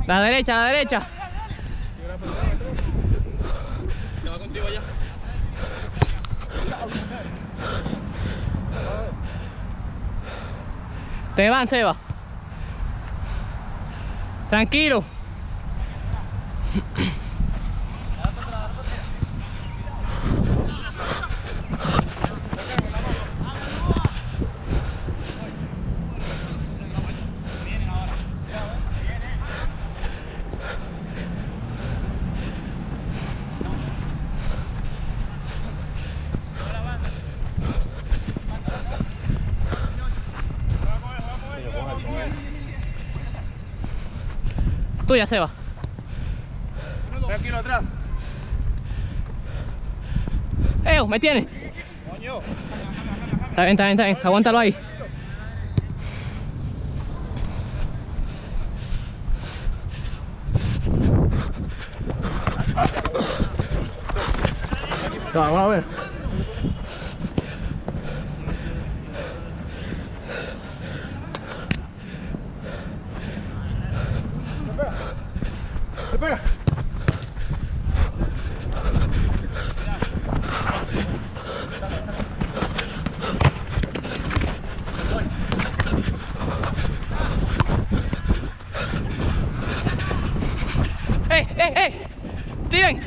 La derecha, la derecha. ¿Te va contigo ya? Te van, Seba. Tranquilo. Tuya, Seba. Tranquilo atrás. Me tiene. Coño. Está bien, está bien, está bien. Aguántalo ahí. Vamos a ver. ¡Me pega! Steven.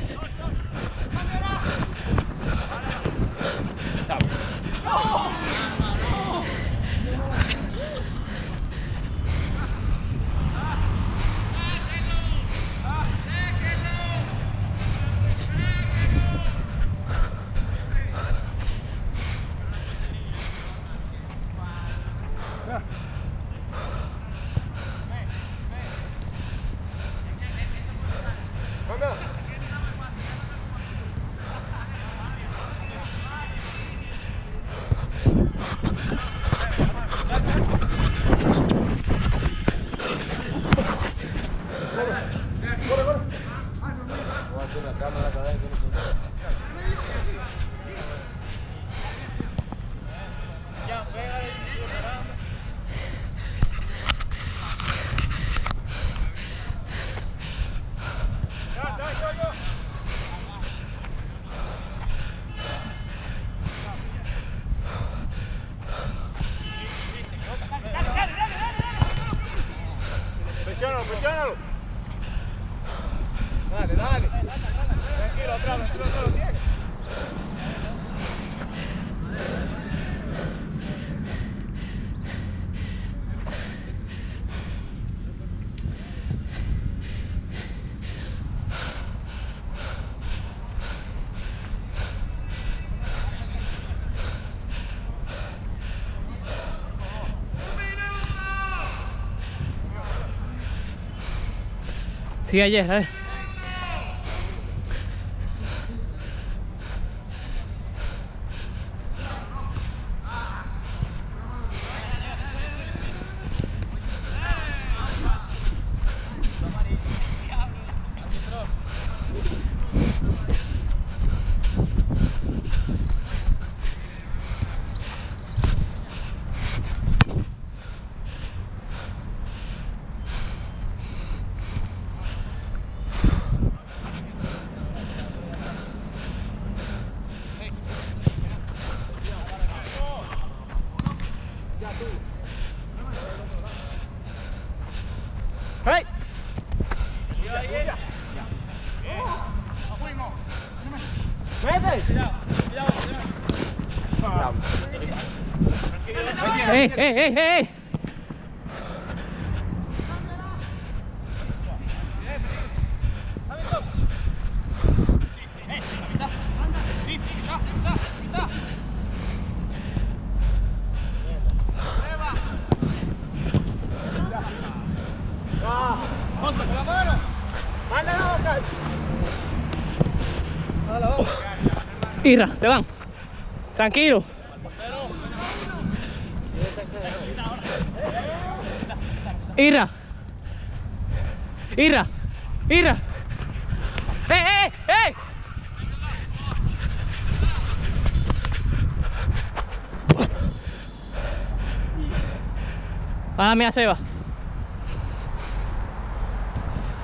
Presiónalo, presiónalo. Dale, dale. Tranquilo, atrás, tranquilo, atrás, lo tienes. Sigue ayer, ¡Hey! ¡Vete! ¡Ey! ¡Monta con la mano! ¡Mándala, Oscar! Irra, te van. Tranquilo. Irra. ¡Ey! Mala mía, Seba.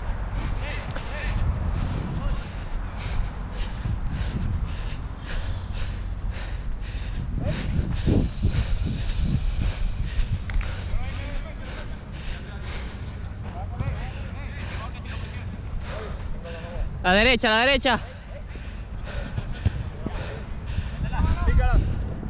La derecha, la derecha. Pícala.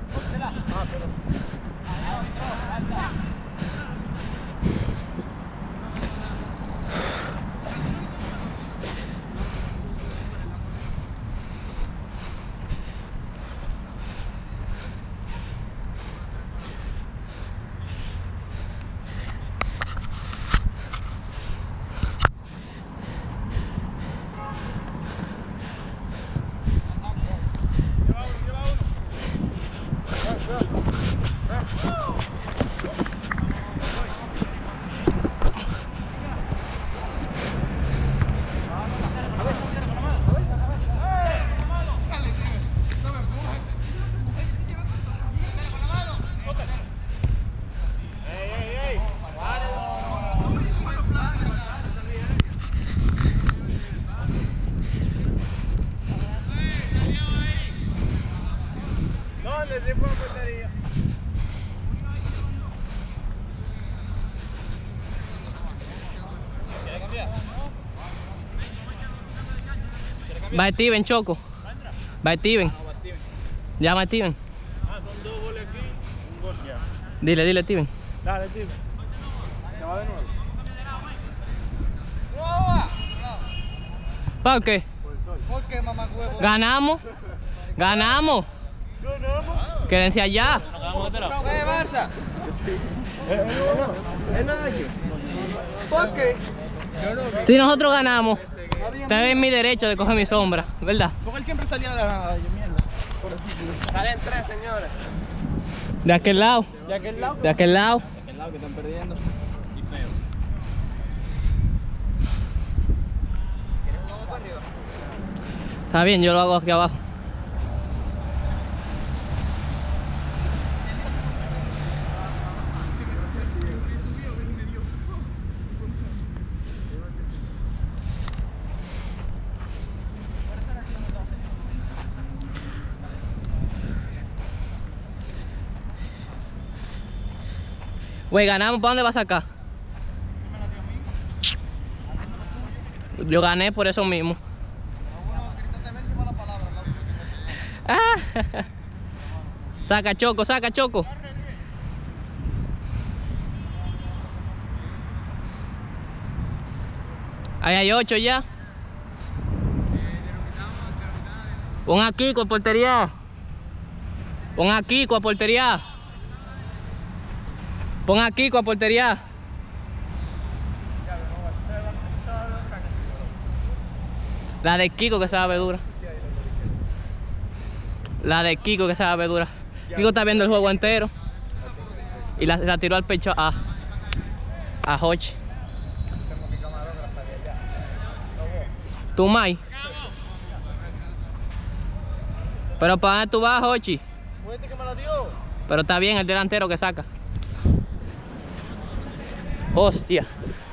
¿Dónde se fue a portería? ¿Quiere cambiar? Va Steven, Choco. Va Steven. Llama a Steven. Ah, son 2 goles aquí, un gol ya. Dile, dile, Steven. Dale, tío. ¿Te va de nuevo? ¿Por qué? ¿Por qué, mamá huevo? Ganamos. Ganamos. ¿Ganamos? Quédense allá. Barça! ¿Por qué? Si nosotros ganamos, está en mi derecho de coger mi sombra, ¿verdad? Porque él siempre salía de la nada, yo mierda. Salen 3, señores. De aquel lado. ¿De aquel lado? De aquel lado. De aquel lado que están perdiendo. Y feo. ¿Quieres jugar para arriba? Está bien, yo lo hago aquí abajo. Güey, ganamos, ¿para dónde vas a sacar? Yo gané por eso mismo. Ah. Saca Choco, saca Choco. Ahí hay 8 ya. Pon a Kiko a portería. Pon a Kiko a portería. Pon a Kiko a portería. La de Kiko que sabe dura. La de Kiko que sabe dura. Kiko está viendo el juego entero. Y la tiró al pecho a Hochi. Tumay. Pero ¿para dónde tú vas, Hochi? Fuerte que me la dio. Pero está bien el delantero que saca. Hostia.